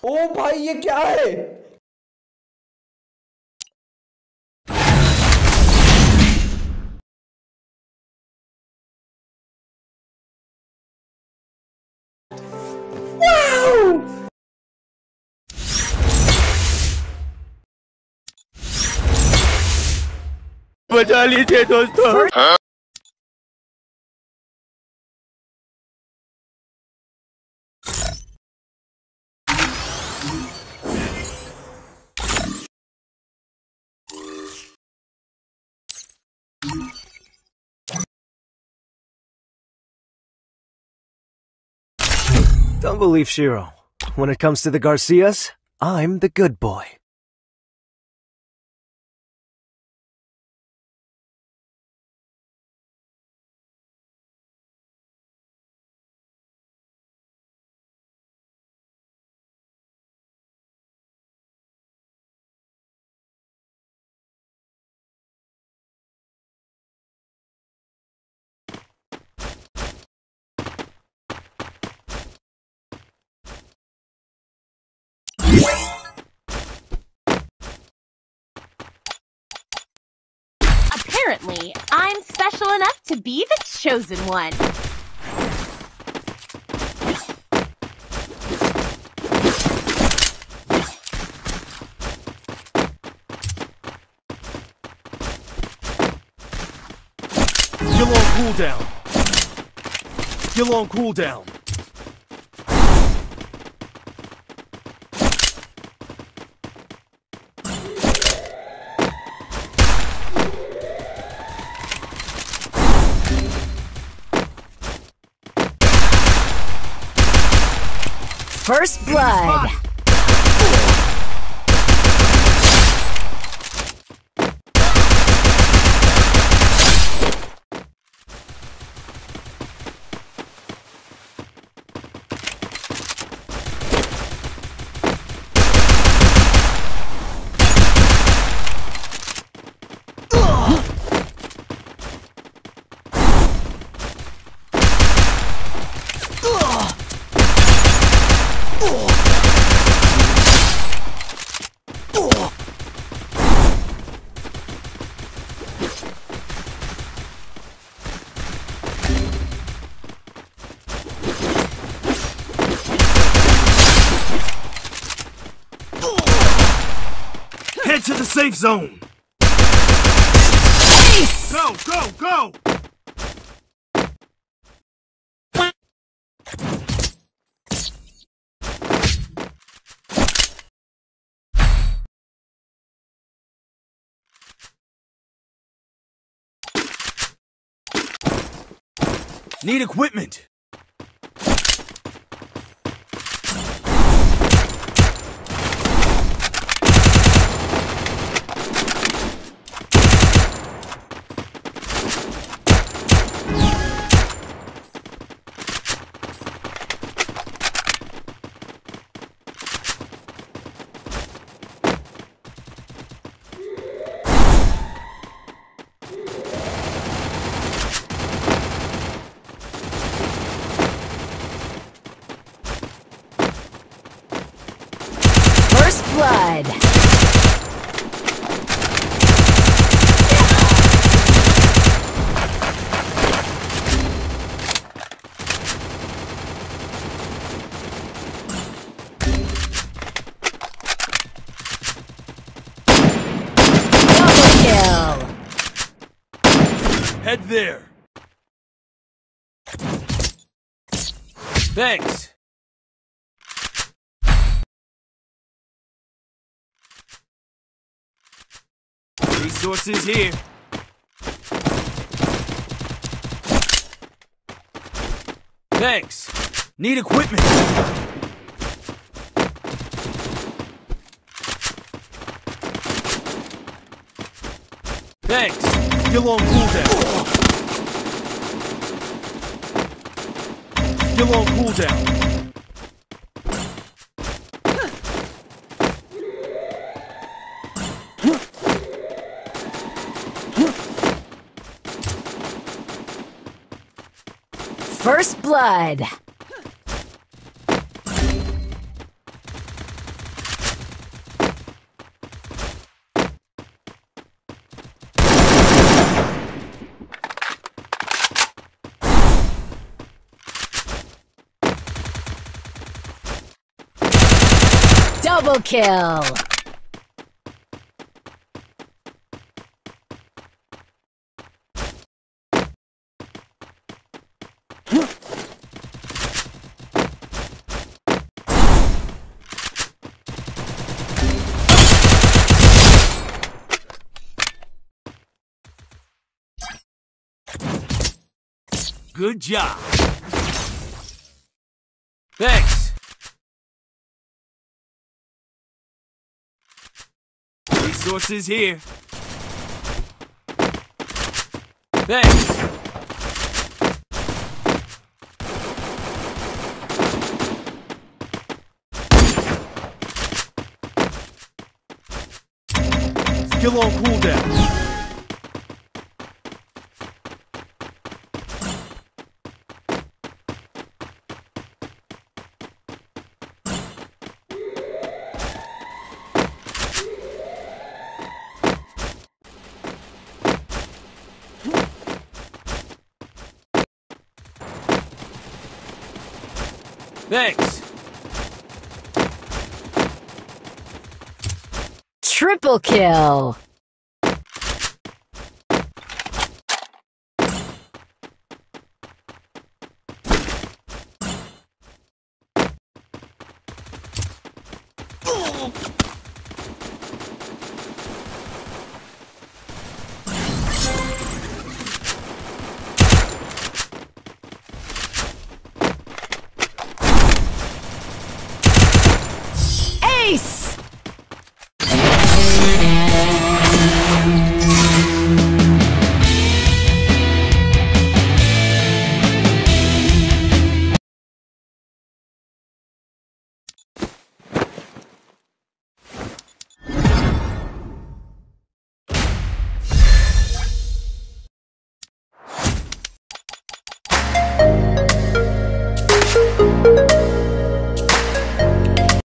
ओ भाई ये क्या है? बचा लीजिए दोस्तों। Don't believe Shiro. When it comes to the Garcias, I'm the good boy. Apparently, I'm special enough to be the chosen one. You're on cooldown. You're on cooldown. First blood. Head to the safe zone. Nice! Go, go, go! Need equipment. First blood. Double kill. Head there. Thanks. Resources here. Thanks. Need equipment. Thanks. You're on cooldown. You're on cooldown. First blood. Double kill! Good job. Thanks. Resources here. Thanks. Skill on cooldown. Thanks. Triple kill! Ace!